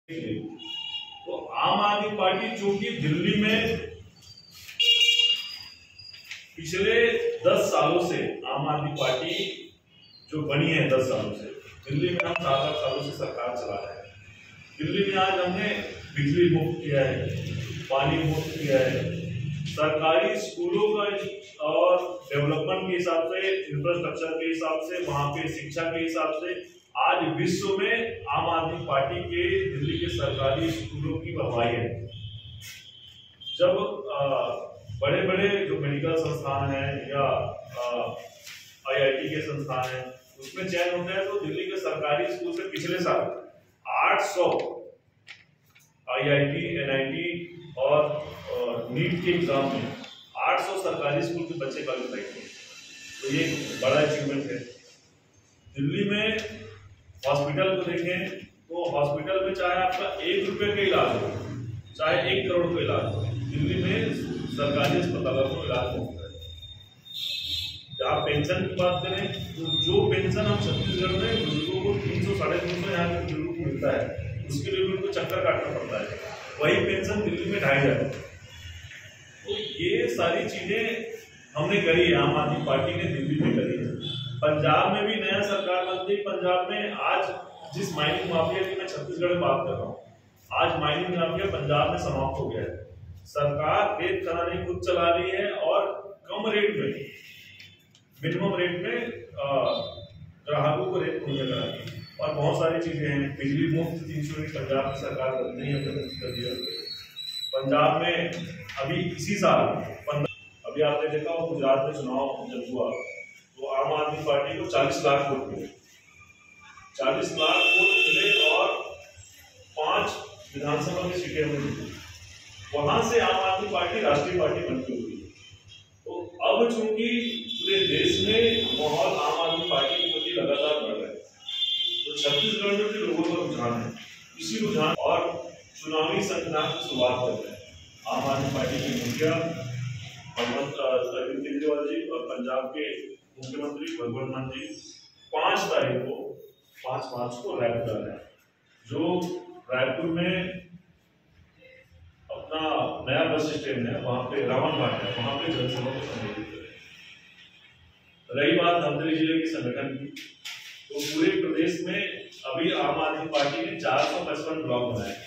तो आम आदमी पार्टी चूंकि दिल्ली में पिछले 10 सालों से आम आदमी पार्टी जो बनी है 10 सालों से दिल्ली में हम 7-8 सालों से सरकार चला रहे हैं। दिल्ली में आज हमने बिजली मुफ्त किया है, पानी मुफ्त किया है, सरकारी स्कूलों का और डेवलपमेंट के हिसाब से, इंफ्रास्ट्रक्चर के हिसाब से, वहां पे शिक्षा के हिसाब से आज विश्व में आम आदमी पार्टी के दिल्ली के सरकारी स्कूलों की वाहवाही है। जब बड़े बड़े जो मेडिकल संस्थान हैं या IIT के संस्थान हैं उसमें चयन होता है तो दिल्ली के सरकारी स्कूल से पिछले साल 800 IIT, NIT और नीट के एग्जाम में 800 सरकारी स्कूल के बच्चे क्वालिफाई किए। तो ये बड़ा अचीवमेंट है। दिल्ली में हॉस्पिटल को देखें तो हॉस्पिटल में चाहे आपका 1 रुपये का इलाज हो, चाहे 1 करोड़ का इलाज हो, दिल्ली में सरकारी अस्पतालों में इलाज होता है। जहाँ पेंशन की बात करें तो जो पेंशन हम छत्तीसगढ़ में बुजुर्गों को 300-350 यहाँ के बुजुर्गों को मिलता है, उसके लिए उनको चक्कर काटना पड़ता है, वही पेंशन दिल्ली में 2500। तो ये सारी चीजें हमने करी है, आम आदमी पार्टी ने दिल्ली में करी है। पंजाब में भी नया सरकार बनती है। पंजाब में आज जिस माइनिंग माफिया की मैं छत्तीसगढ़ में बात कर रहा हूँ, आज माइनिंग माफिया पंजाब में समाप्त हो गया है। सरकार रेत खदानें खुद चला रही है और कम रेट में, मिनिमम रेट में ग्राहकों को रेत मुहैया करा रही है। और बहुत सारी चीजें हैं, बिजली मुफ्त 300 यूनिट पंजाब की सरकार बनती है कर दिया। पंजाब में अभी इसी साल अभी आपने देखा हो गुजरात में चुनाव जब हुआ तो आम आदमी पार्टी को 40 लाख वोट मिले, 40 लाख वोट मिले और 5 विधानसभा की सीटें मिली। वहां से आम आदमी पार्टी राष्ट्रीय पार्टी बन के हुई। तो अब चूंकि पूरे देश में माहौल आम आदमी पार्टी के प्रति लगातार बढ़ रहा है, तो छत्तीसगढ़ में भी लोगों का रुझान है। इसी रुझान और चुनावी संग्राम की शुरुआत कर रहे हैं आम आदमी पार्टी के मुखिया अरविंद केजरीवाल जी और पंजाब के मुख्यमंत्री भगवंत मान जी 5 तारीख को 5/5 को रायपुर आ रहे हैं, जो रायपुर में अपना नया बस स्टैंड है, वहां पे रावण घाट है, वहां पे जनसभा को संबोधित करें। रही बात धमतरी जिले के संगठन की, तो पूरे प्रदेश में अभी आम आदमी पार्टी ने 455 ब्लॉक बनाए।